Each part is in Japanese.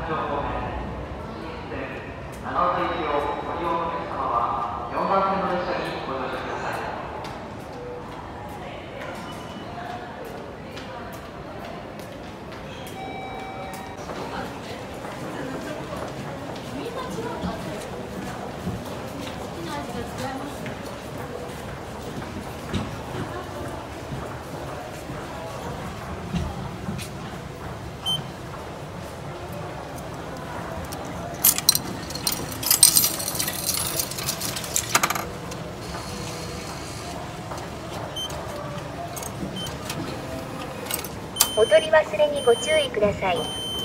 町方面新越線長岡行きをご利用のお客様は4番線の列車にご乗車ください。 お取り忘れにご注意ください。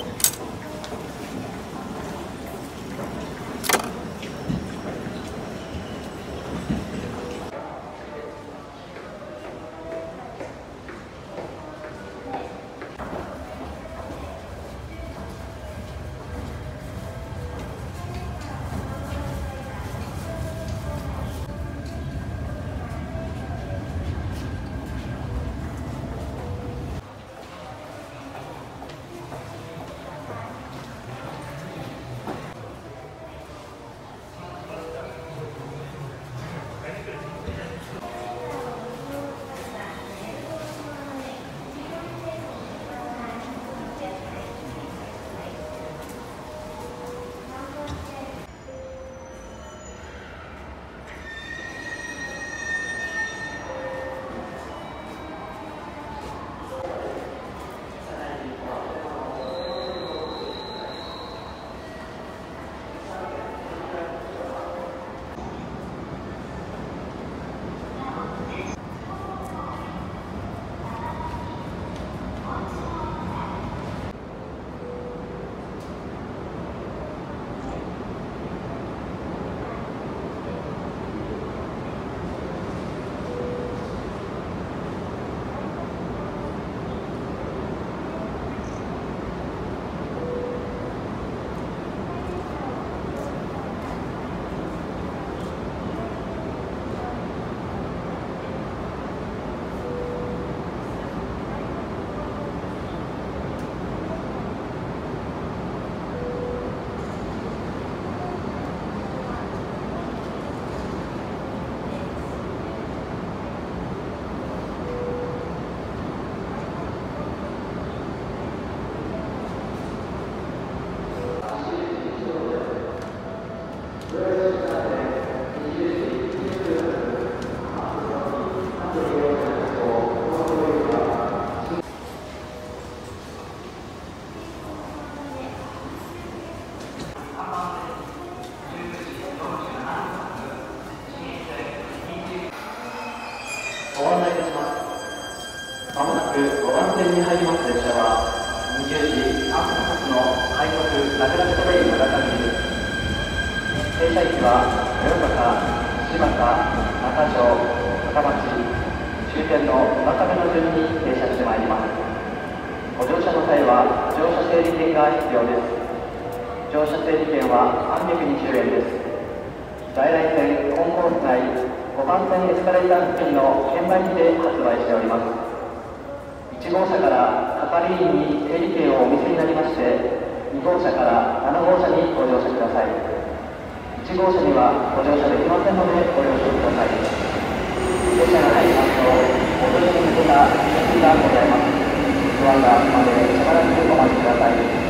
ご案内いたします。まもなく5番線に入ります列車は20時3分発の快速ラクダクトレイン長崎です。停車駅は豊坂、柴田、中条、高町、終点の中目の順に停車してまいります。ご乗車の際は乗車整理券が必要です。乗車整理券は320円です。在来線コンコース内5番線エスカレーター付近の券売機で発売しております。1号車から係員に整理券をお見せになりまして、2号車から7号車にご乗車ください。1号車にはご乗車できませんのでご了承ください。列車が入りますと、お乗りに向けた設備がございます。ドアが開くまでしばらくお待ちください。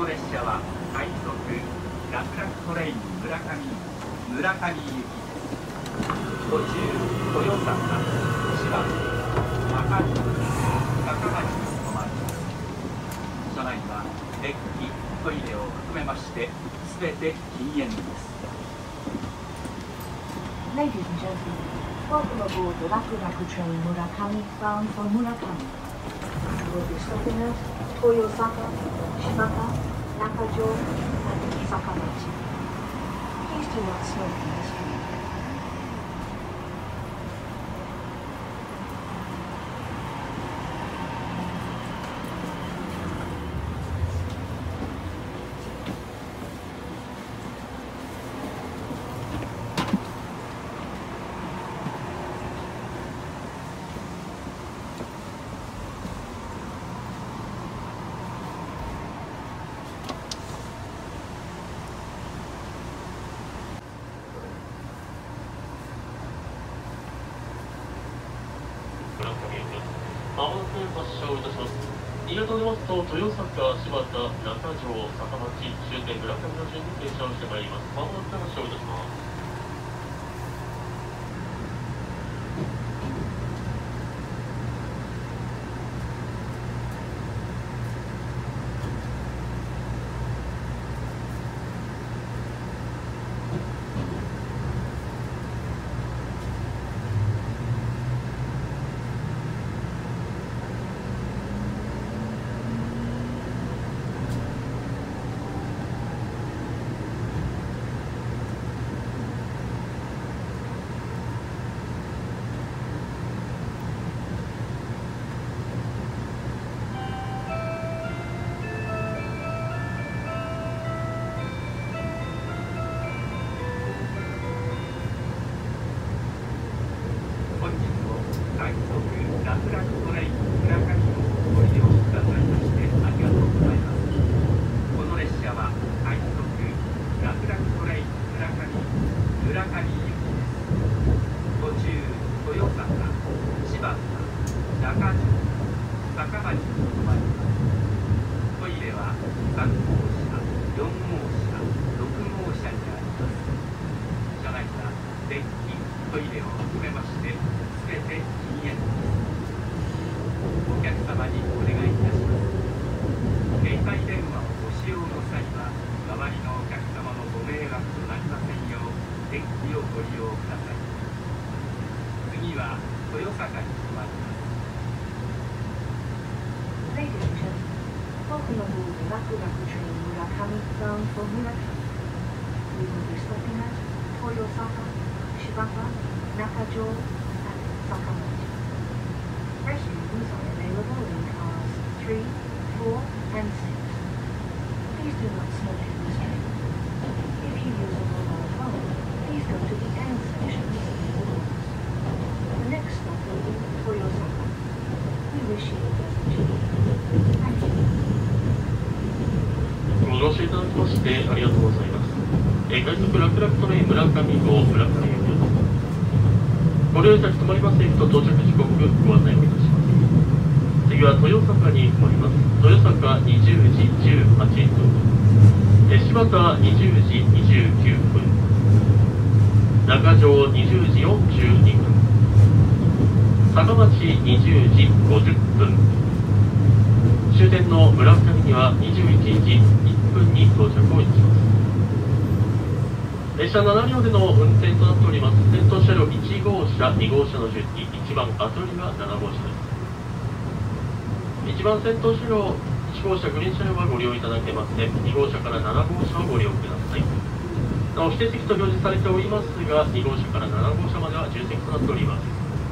の列車は快速楽々トレイン村上行きです。途中豊坂、千葉、中津、高町に止まります。車内はデッキ、トイレを含めまして全て禁煙です。 Ladies and gentlemen, welcome aboard the Raku train Murakami bound for Murakami. We will be stopping at Toyosaka, Shibata, Nakajo, and Sakamachi. Please do not smoke in this train. 新潟を出ますと豊坂、柴田、中条、坂町、終点村上の順に停車をしてまいります。まもなく発車をいたします。ご乗車いただきましてありがとうございます。快速楽々トレイン村上号村上行きです。ご利用いただき止まります駅と到着時刻ご案内をいたします。次は豊坂に停まります。豊坂20時18分、柴田20時29分、中条20時42分、坂町20時50分、終点の村上には21時1分に到着をいたします。列車7両での運転となっております。先頭車両1号車、2号車の順に1番後りが7号車です。1番先頭車両、1号車グリーン車両はご利用いただけません。2号車から7号車をご利用ください。なお指定席と表示されておりますが、2号車から7号車までは重席となっております。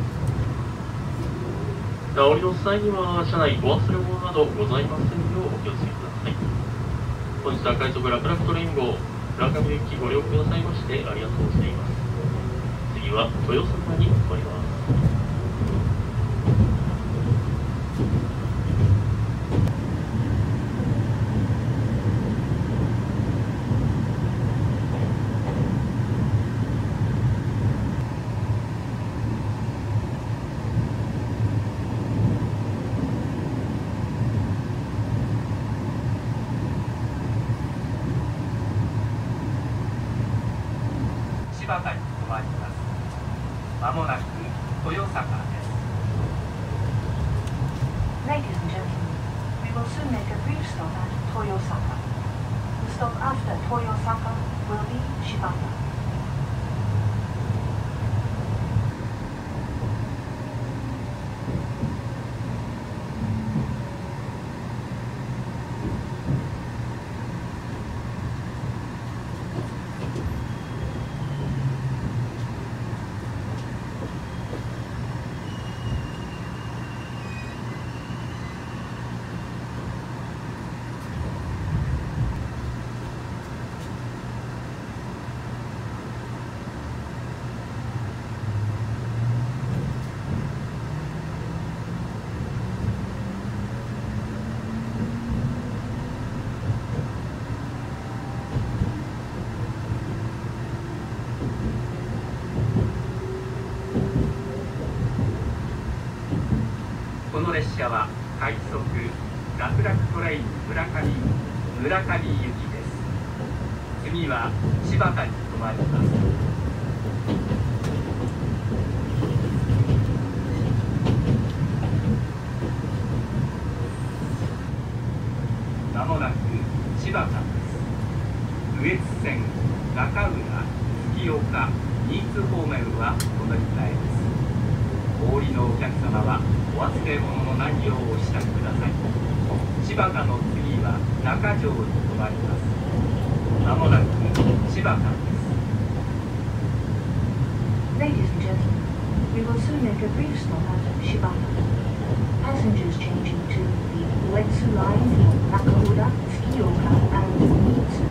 なお降りの際には車内お忘れ物などございませんようお気をつけください。本日は快速楽々トレイン号村上行きご利用くださいましてありがとうございます。次は豊坂に停まります。 will soon make a brief stop at Toyosaka. The stop after Toyosaka will be Shibata. この列車は快速楽々トレイン村上行きです。次は柴田に停まります。まもなく柴田です。羽越線中浦月岡新津方面はお乗り換えです。お降りのお客様はお忘れ物のないようお支度ください。柴田の次は中条に停まります。まもなく柴田です。 Ladies and gentlemen, we will soon make a brief stop at Shibata. Passengers changing to the Uetsu line for Nakaura, Tsukioka, and Mutsu.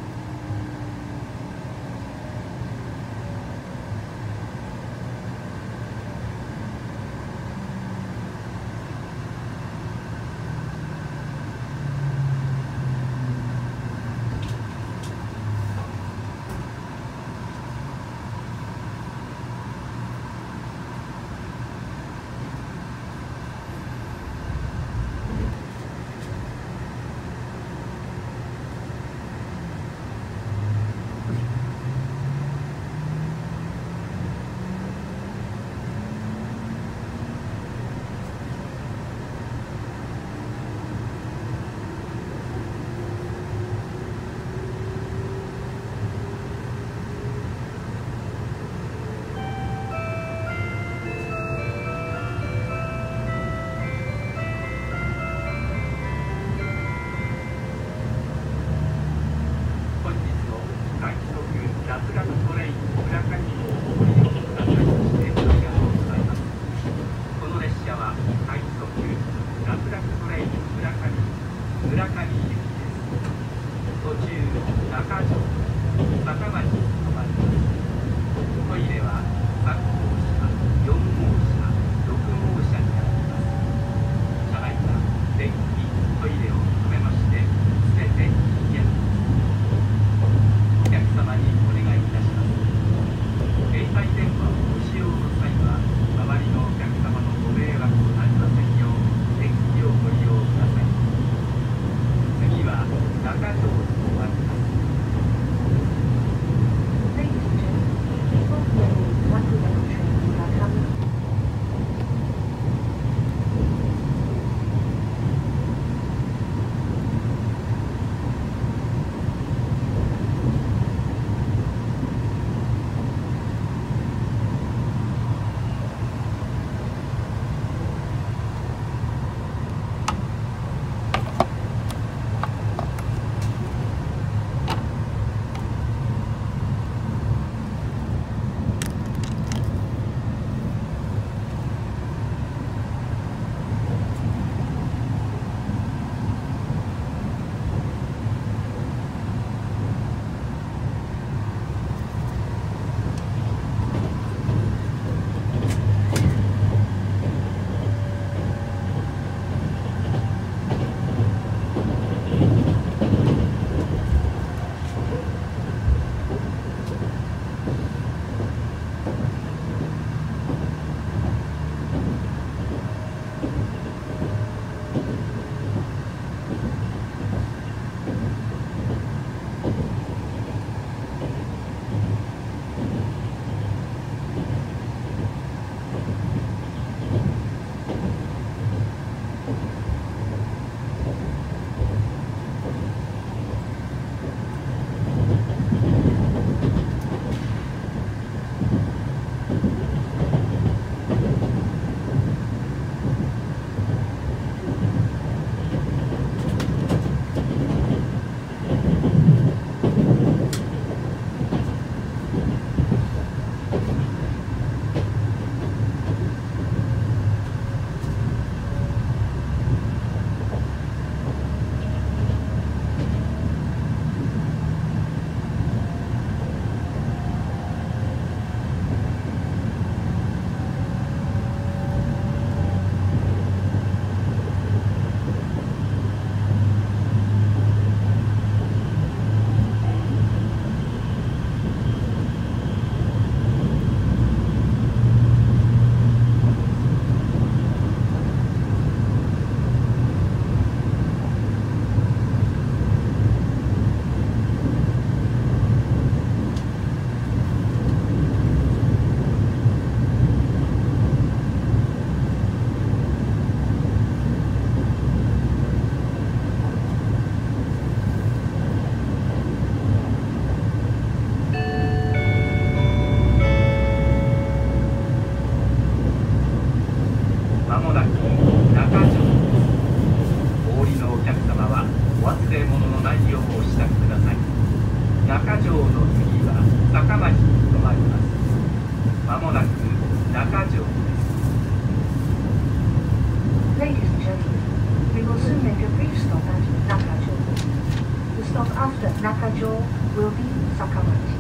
Nakajo will be Sakamachi.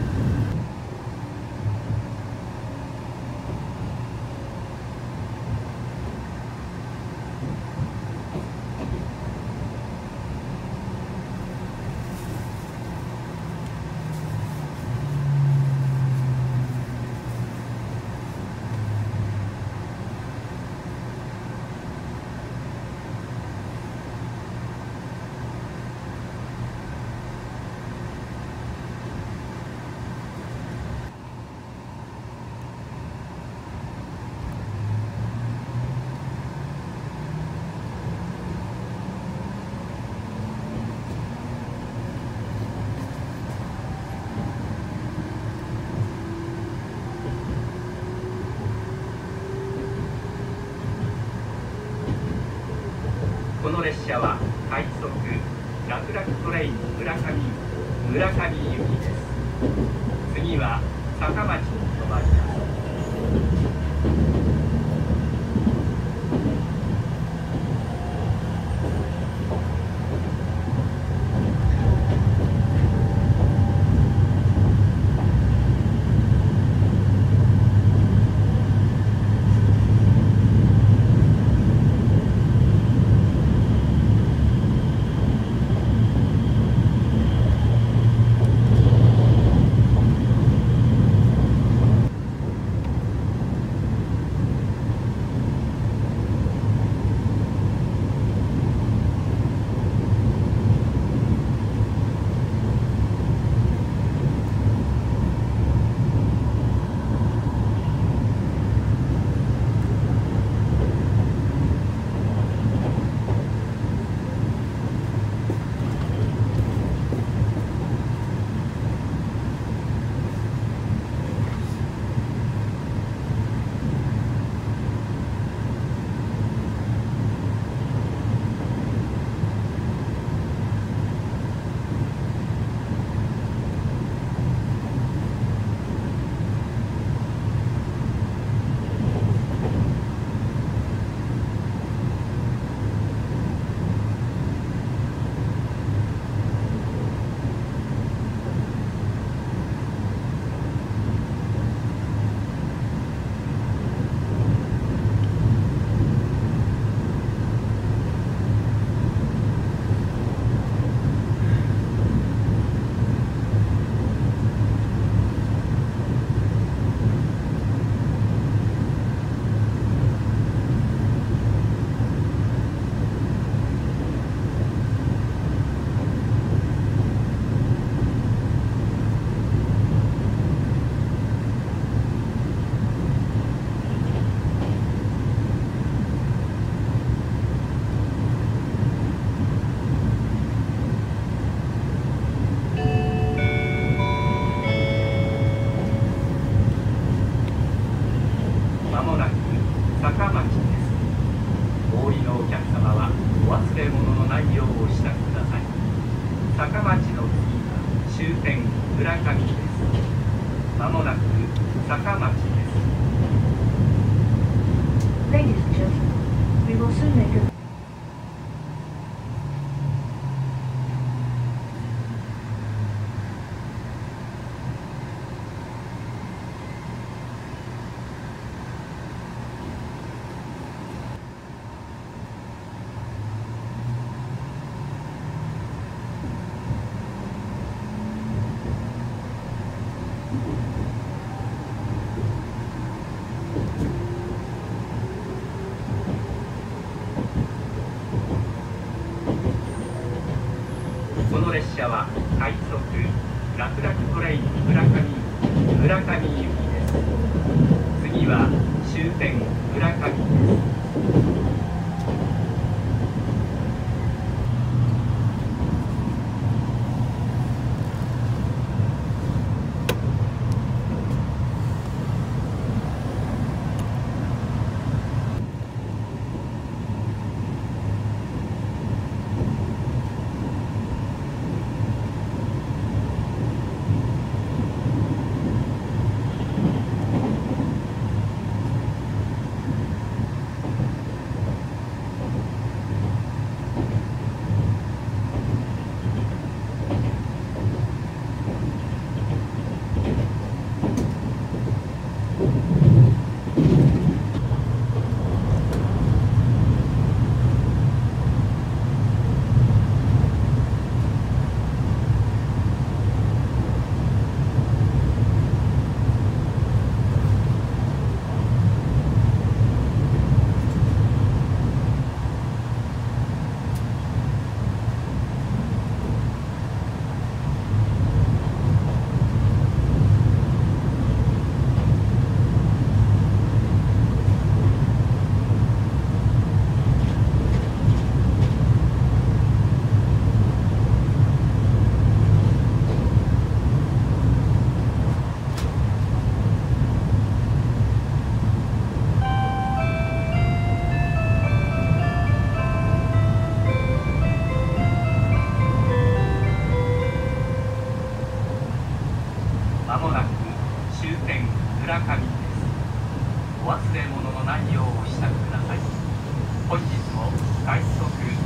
この列車は快速楽々トレイン村上行きです。次は坂町に止まります。まもなく坂町です。お降りのお客様はお忘れ物のないようお支度ください。坂町の次は終点村上です。まもなく坂町です。 Ladies and gentlemen, we will soon make a この列車は快速楽々トレイン村上行きです。次は終点村上です。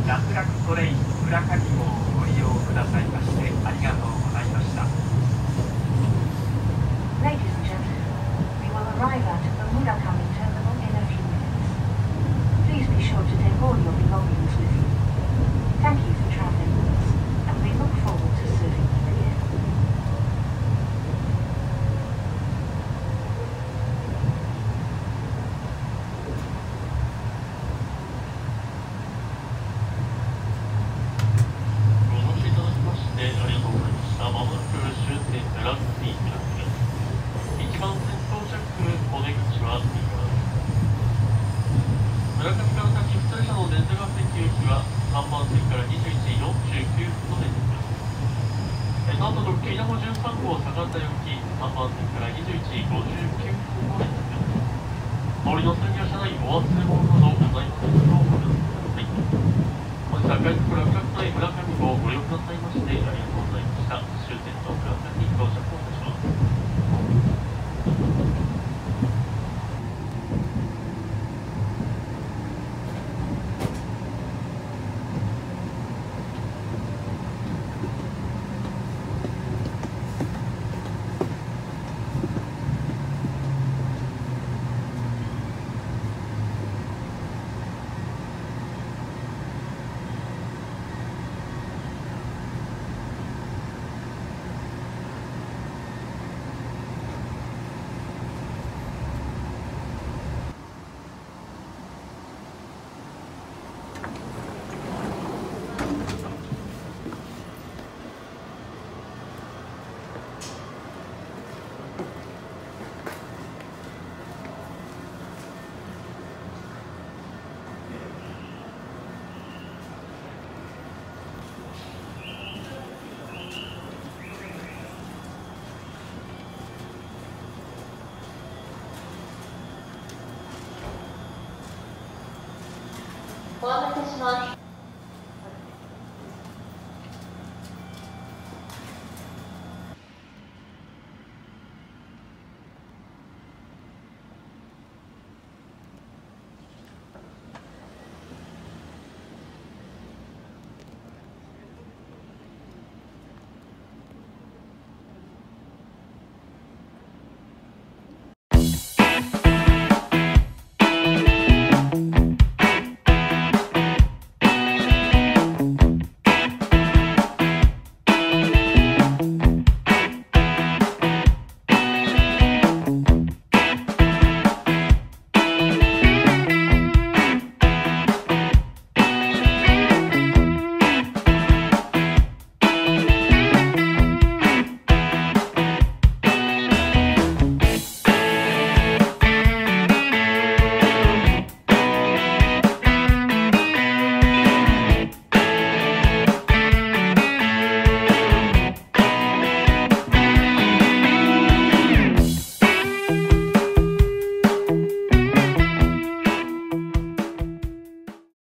楽々トレイン村上号をご利用くださいましてありがとうございました。 Ladies and gentlemen, we will arrive at the Murakami terminal in a few minutes. Please be sure to take all your belongings with you. Thank you for traveling with us, and we look forward to serving you again. ご乗車いただきましてありがとうございました。まもなく終点ブラックティー村上です。一番先到着お出口は右側です。村上から先普通車の電車が関行きは3番線から21時49分と出ています。なんと特急稲穂13号相模行き3番線から21時59分と出ています。乗りの際には車内お忘れ物などございませんのをご了承ください。本日は快速楽々トレイン村上号をご利用くださいましてありがとうございました。終点の村上に到着をいたします。 お待たせします。